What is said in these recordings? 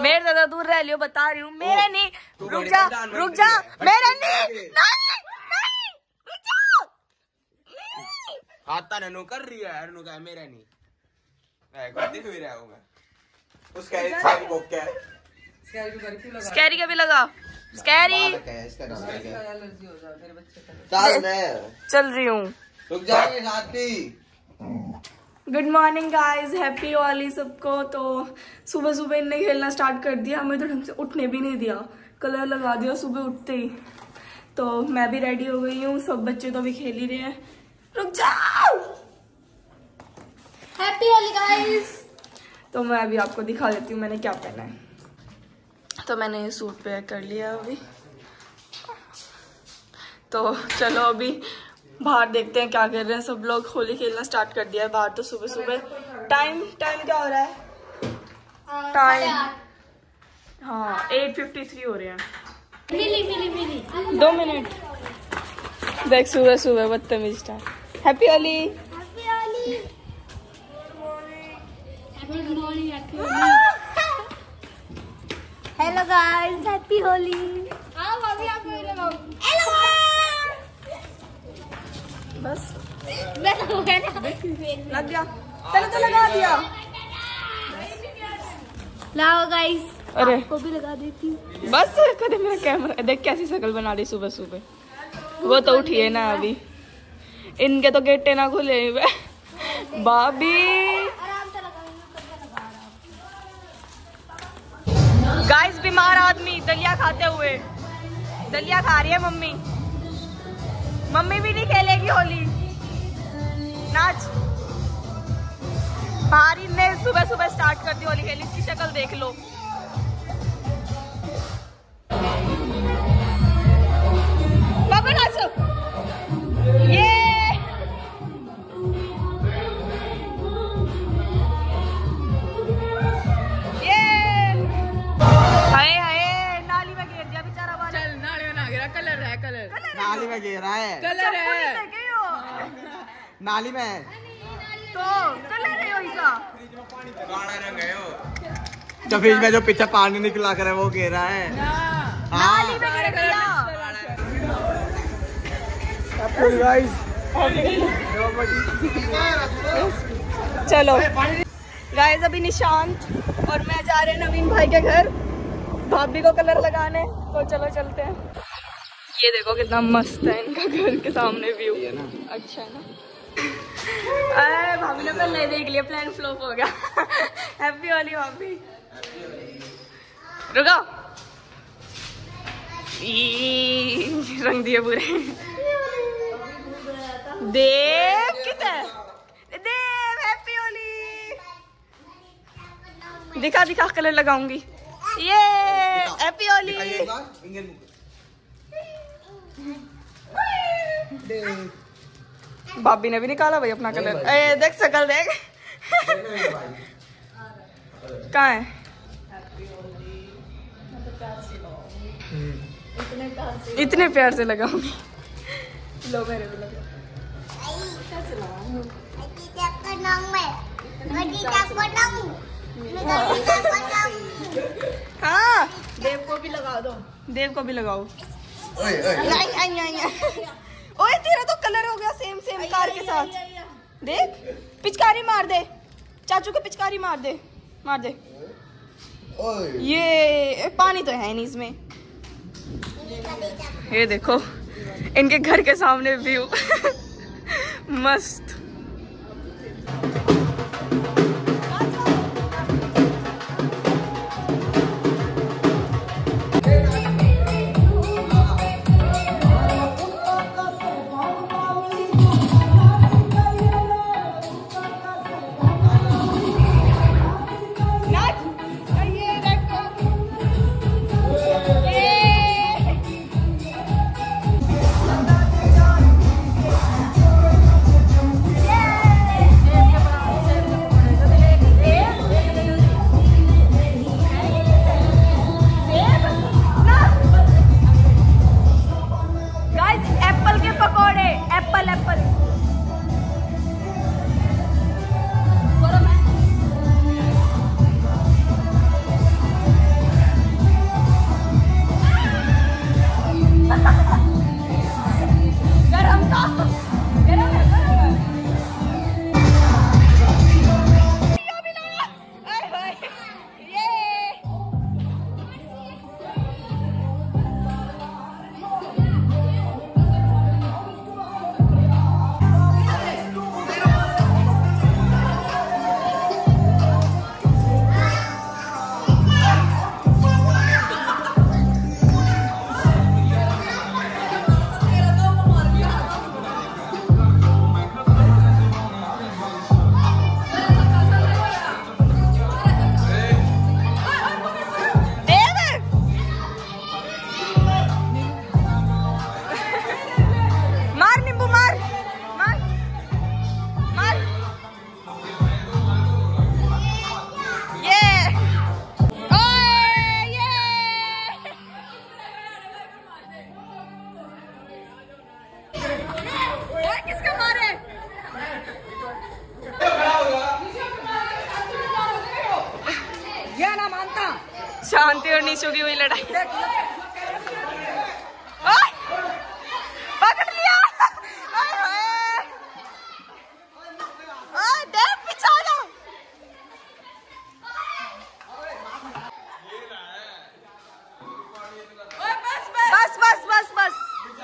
मेरे ज्यादा दूर रह लियो, बता रही हूँ। मेरा नहीं, रुक जा रुक जा, मेरा नहीं, आता ननु कर रही है, ननु का मेरा नहीं दिख भी रहा हूँ मैं। उसका स्कैरी का भी लगा, स्कैरी चल रही हूँ। रुक जाएंगे साथी। Good morning guys, happy Holi सबको। तो सुबह सुबह इनने खेलना स्टार्ट कर दिया, हमें तो ढंग से उठने भी नहीं दिया, कलर लगा दिया सुबह उठते ही। तो मैं भी रेडी हो गई हूँ, सब बच्चे तो अभी खेल ही रहे हैं। रुक जाओ। Happy Holi guys. तो मैं अभी आपको दिखा देती हूँ मैंने क्या पहना है। तो मैंने ये सूट पे कर लिया अभी। तो चलो अभी बाहर देखते हैं क्या कर रहे हैं सब लोग। होली खेलना स्टार्ट कर दिया है बाहर तो सुबह सुबह। टाइम क्या हो रहा है? टाइम हाँ 8:53 हो रहे हैं। मिली 2 मिनट। देख सुबह सुबह बदतमीज start. Happy Holi. Hello guys, happy Holi. बस लग गया, चलो तो लगा दिया। लाओ गाइस, अरे आपको भी लगा देती हूँ। बस कदे मेरा कैमरा देख कैसी शक्ल बना दी सुबह सुबह। वो तो उठी है ना अभी, इनके तो गेटे ना खुले भाभी। गाइस बीमार आदमी दलिया खाते हुए, दलिया खा रही है मम्मी। मम्मी भी नहीं खेलेगी होली, नाच। भारी ने सुबह सुबह स्टार्ट कर दी होली खेली, इसकी शक्ल देख लो। बाबा नाचो, ये नाली में गिर दिया बेचारा। चल नाली में ना गिरा, कलर है, कलर नाली में गिर रहा है, कलर है नाली में तो कलर है वैसा। काला रंग है वो। तो फ्रिज में जो पीछे पानी निकला कर वो गिर रहा है। नाली में गिर दिया। चलो गाइस अभी निशांत और मैं जा रहे हैं नवीन भाई के घर भाभी को कलर लगाने। तो चलो चलते हैं। ये देखो कितना मस्त है इनका घर के सामने व्यू। अच्छा है ना? अरे भाभी ने पहले देख लिया, प्लान फ्लॉप हो गया। हैप्पी होली भाभी। रुको, रंग दिए पूरे। देव कितना देव, हैप्पी होली। दिखा दिखा कलर लगाऊंगी। ये हैप्पी होली। भाभी ने भी निकाला भाई अपना कलर। ए देख शकल देख। कहाँ है? इतने प्यार से लगाऊंगी। लो मेरे भी लगा। हाँ देव को भी लगा दो, देव को भी लगाओ। ओए तेरा तो कलर हो गया सेम सेम कार के साथ। देख पिचकारी मार दे, चाचू को पिचकारी मार दे, मार दे। ये पानी तो है नहीं इसमें। ये देखो इनके घर के सामने व्यू। मस्त। किसके मारे? ये ना मानता। शांति और निशु की हुई लड़ाई। पकड़ लिया। देख पीछे आ जाओ। बस बस बस बस।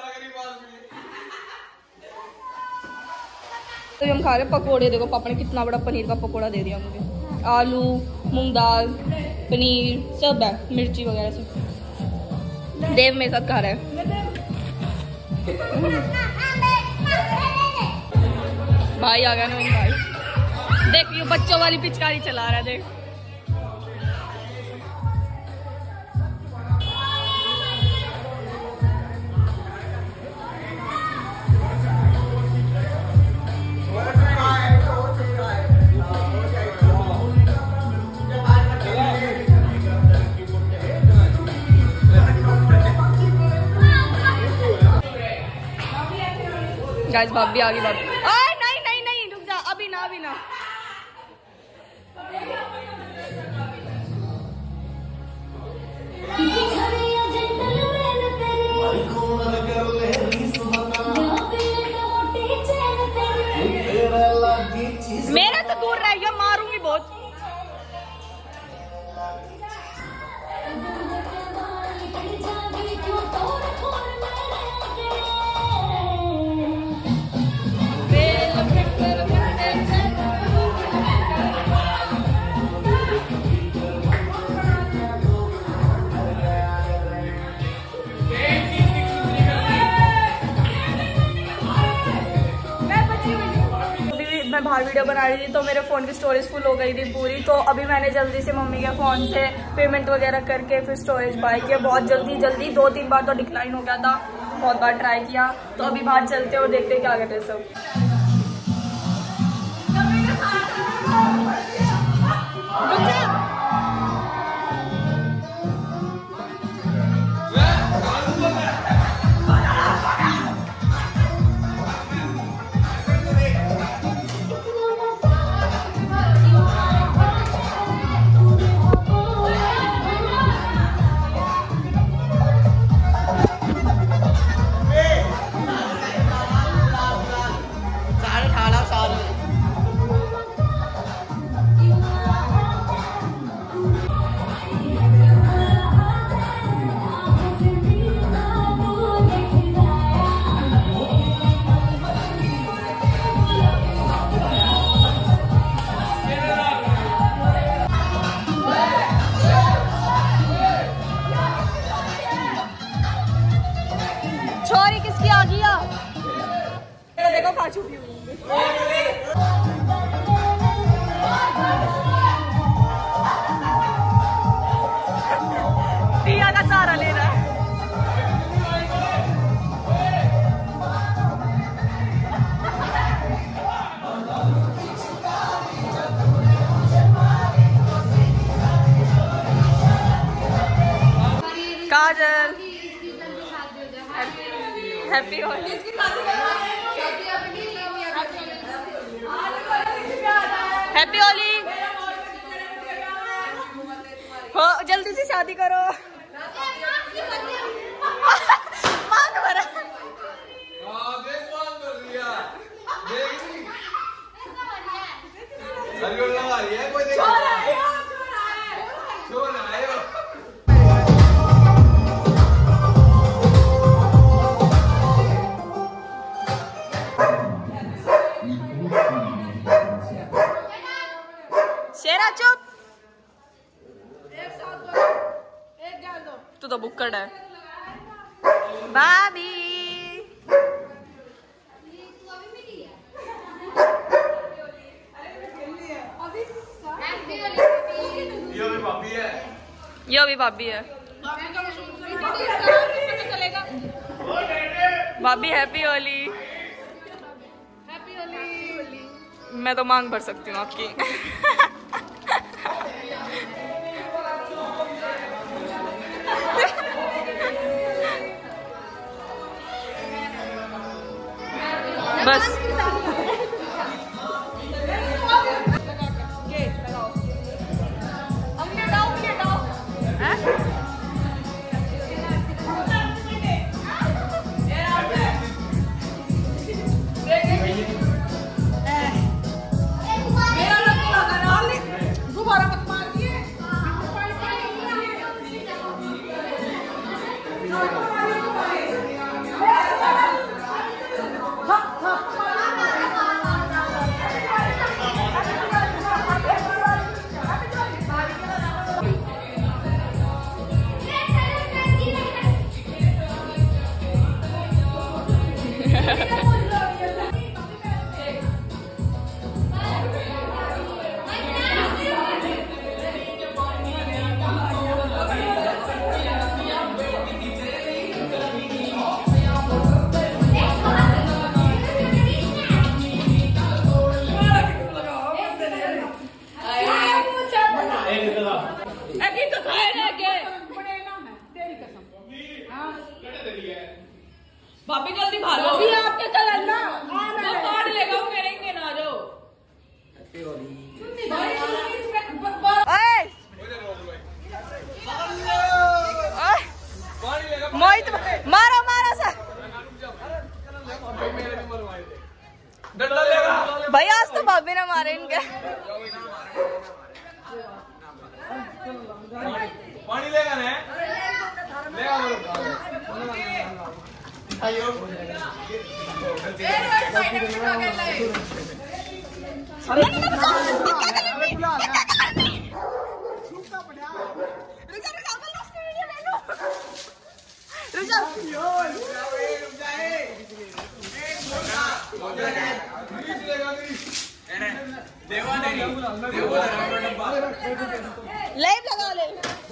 तो हम खा रहे पकोड़े। देखो पापा ने कितना बड़ा पनीर का पकोड़ा दे दिया मुझे। आलू, मूंग दाल, पनीर सब है, मिर्ची वगैरह सब। देव मेरे साथ खा रहा है। भाई आ गया ना भाई। देख ये बच्चों वाली पिचकारी चला रहा है। देख गाइस भाभी आ गई। भाभी नहीं नहीं नहीं रुक जा, अभी ना अभी ना। मेरे से दूर रह गया, मारूंगी बहुत। मैं बाहर वीडियो बना रही थी तो मेरे फ़ोन की स्टोरेज फुल हो गई थी पूरी। तो अभी मैंने जल्दी से मम्मी के फ़ोन से पेमेंट वगैरह करके फिर स्टोरेज बाय किया। बहुत जल्दी 2-3 बार तो डिक्लाइन हो गया था, बहुत बार ट्राई किया। तो अभी बाहर चलते और देखते क्या करते सब। छोरी किसकी आ गया? देखो खा चुकी हूँ। पिया का सहारा ले रहा है। काजल हैप्पी होली। हैप्पी होली। हो जल्दी से शादी करो। मांग भरा। शेरा चुप। तू तो बुक्कड़ है। भाभी यो भी भाभी है। भाभी हैप्पी होली। मैं तो मांग भर सकती हूँ आपकी। बस भाभी जल्दी खा लो। अभी आपके कलर ना वो काट लेगा, वो मेरे ही ना जाओ। मोहित मारो मारो सर भैया, आज तो भाभी ने मारे इनके। पानी लेगा ना, लाइव लगा ले।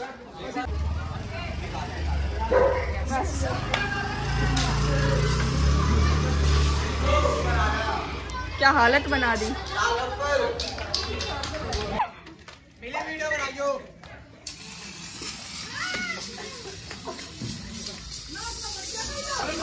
क्या हालत बना दी। वीडियो बनाइयो।